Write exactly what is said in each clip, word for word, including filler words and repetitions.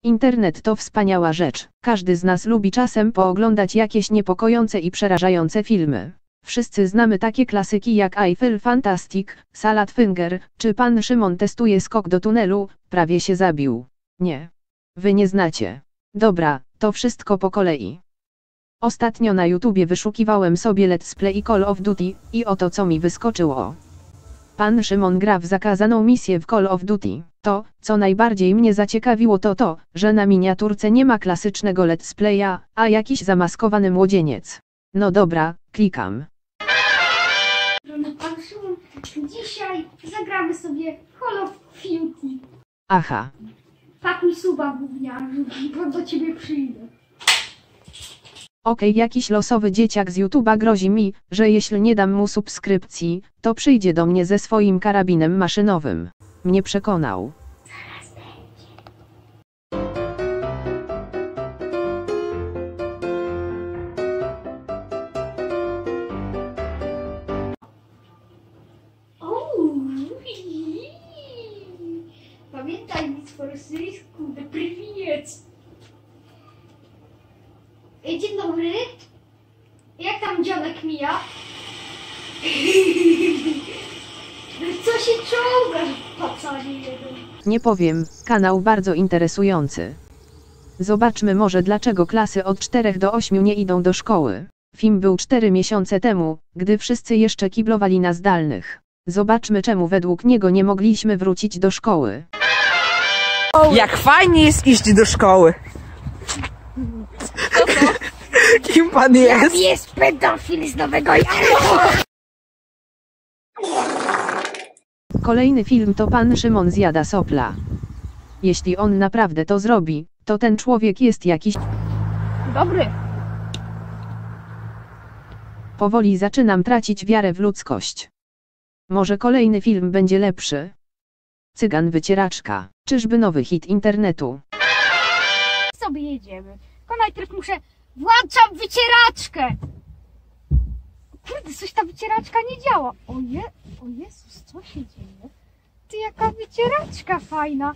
Internet to wspaniała rzecz. Każdy z nas lubi czasem pooglądać jakieś niepokojące i przerażające filmy. Wszyscy znamy takie klasyki jak Eiffel Fantastic, Salad Finger, czy Pan Szymon testuje skok do tunelu, prawie się zabił. Nie. Wy nie znacie. Dobra, to wszystko po kolei. Ostatnio na YouTubie wyszukiwałem sobie Let's Play Call of Duty i oto co mi wyskoczyło. Pan Szymon gra w zakazaną misję w Call of Duty. To, co najbardziej mnie zaciekawiło, to to, że na miniaturce nie ma klasycznego let's playa, a jakiś zamaskowany młodzieniec. No dobra, klikam. Pan Szymon, dzisiaj zagramy sobie Call of Duty. Aha. Pakuj suba, gówniarzu, bo do ciebie przyjdę. Okej, okay, jakiś losowy dzieciak z YouTube'a grozi mi, że jeśli nie dam mu subskrypcji, to przyjdzie do mnie ze swoim karabinem maszynowym. Mnie przekonał. Zaraz będzie. Pamiętaj, nic po rosyjsku, de prywiec. Dzień dobry. Jak tam dziadek mija? Co się czołgasz, pacanie jeden? Nie powiem, kanał bardzo interesujący. Zobaczmy może dlaczego klasy od czterech do ośmiu nie idą do szkoły. Film był cztery miesiące temu, gdy wszyscy jeszcze kiblowali na zdalnych. Zobaczmy czemu według niego nie mogliśmy wrócić do szkoły. Jak fajnie jest iść do szkoły. Co to? Kim pan jest? Jest pedofil z Nowego Jorku. Kolejny film to Pan Szymon zjada sopla. Jeśli on naprawdę to zrobi, to ten człowiek jest jakiś... Dobry. Powoli zaczynam tracić wiarę w ludzkość. Może kolejny film będzie lepszy. Cygan wycieraczka. Czyżby nowy hit internetu? Sobie jedziemy. Tylko najpierw muszę... Włączam wycieraczkę! Kurde, coś ta wycieraczka nie działa. O, je, o Jezus, co się dzieje? Ty, jaka wycieraczka fajna.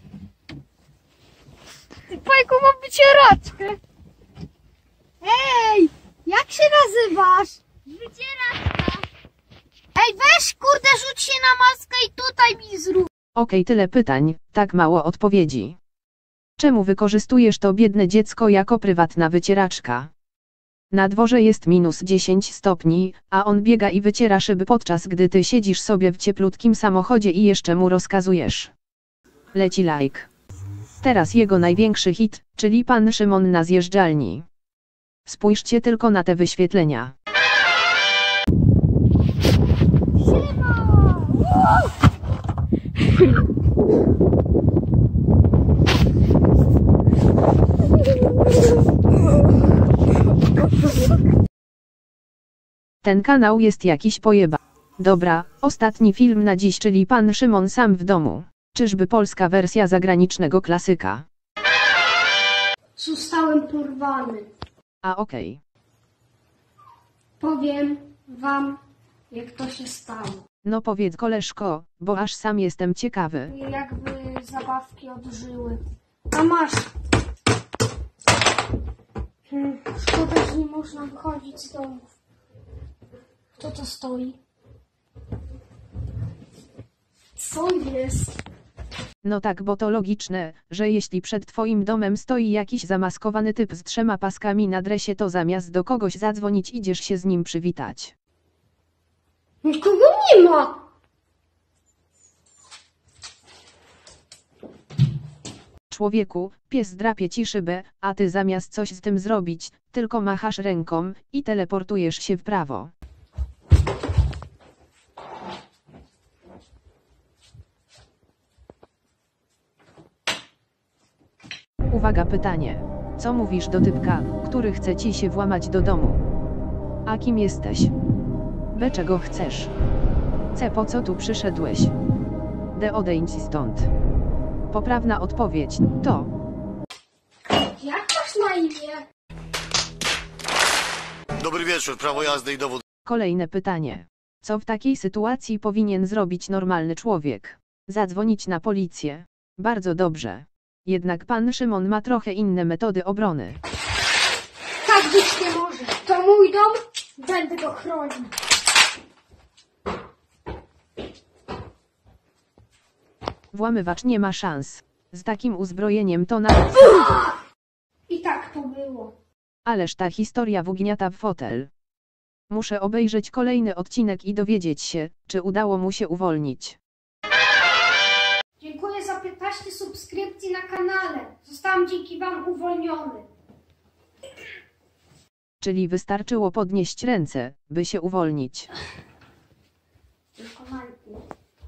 Ty, Pajku, mam wycieraczkę. Ej, jak się nazywasz? Wycieraczka. Ej, weź, kurde, rzuć się na maskę i tutaj mi zrób. Okej, tyle pytań, tak mało odpowiedzi. Czemu wykorzystujesz to biedne dziecko jako prywatna wycieraczka? Na dworze jest minus dziesięć stopni, a on biega i wyciera szyby, podczas gdy ty siedzisz sobie w cieplutkim samochodzie i jeszcze mu rozkazujesz. Leci like. Teraz jego największy hit, czyli Pan Szymon na zjeżdżalni. Spójrzcie tylko na te wyświetlenia. Ten kanał jest jakiś pojeba. Dobra, ostatni film na dziś, czyli Pan Szymon sam w domu. Czyżby polska wersja zagranicznego klasyka? Zostałem porwany. A okej. Okay. Powiem wam, jak to się stało. No powiedz, koleżko, bo aż sam jestem ciekawy. Jakby zabawki odżyły. A masz. Hmm, szkoda, że nie można wychodzić z domów. Kto to stoi? Co jest? No tak, bo to logiczne, że jeśli przed twoim domem stoi jakiś zamaskowany typ z trzema paskami na dresie, to zamiast do kogoś zadzwonić, idziesz się z nim przywitać. Nikogo nie ma! Człowieku, pies drapie ci szybę, a ty zamiast coś z tym zrobić, tylko machasz ręką i teleportujesz się w prawo. Uwaga, pytanie. Co mówisz do typka, który chce ci się włamać do domu? A kim jesteś? B. Czego chcesz? C. Po co tu przyszedłeś? D. Odejdź stąd. Poprawna odpowiedź to... Jak masz na imię? Dobry wieczór, prawo jazdy i dowód. Kolejne pytanie. Co w takiej sytuacji powinien zrobić normalny człowiek? Zadzwonić na policję. Bardzo dobrze. Jednak pan Szymon ma trochę inne metody obrony. Tak być nie może. To mój dom, będę go chronił. Włamywacz nie ma szans. Z takim uzbrojeniem to nawet... I tak to było. Ależ ta historia wgniata w fotel. Muszę obejrzeć kolejny odcinek i dowiedzieć się, czy udało mu się uwolnić. Dziękuję za piętnaście subskrypcji na kanale. Zostałam dzięki wam uwolniony. Czyli wystarczyło podnieść ręce, by się uwolnić. Tylko najpierw.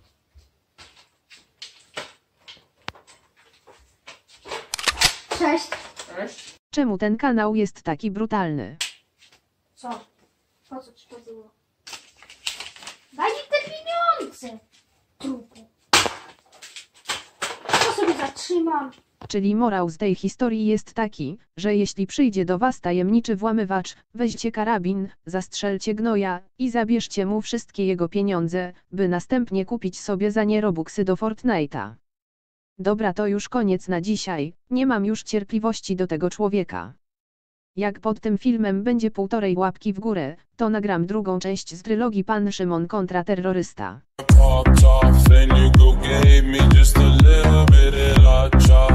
Cześć. Czemu ten kanał jest taki brutalny? Co? Po co ci to było? Daj mi te pieniądze! Trupu. To sobie zatrzymam. Czyli morał z tej historii jest taki, że jeśli przyjdzie do was tajemniczy włamywacz, weźcie karabin, zastrzelcie gnoja i zabierzcie mu wszystkie jego pieniądze, by następnie kupić sobie za nie robuxy do Fortnite'a. Dobra, to już koniec na dzisiaj, nie mam już cierpliwości do tego człowieka. Jak pod tym filmem będzie półtorej łapki w górę, to nagram drugą część z trylogii Pan Szymon kontra terrorysta. Popped off, then you go gave me just a little bit of la cha.